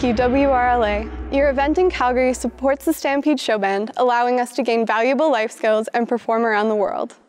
you, WRLA. Your event in Calgary supports the Stampede Showband, allowing us to gain valuable life skills and perform around the world.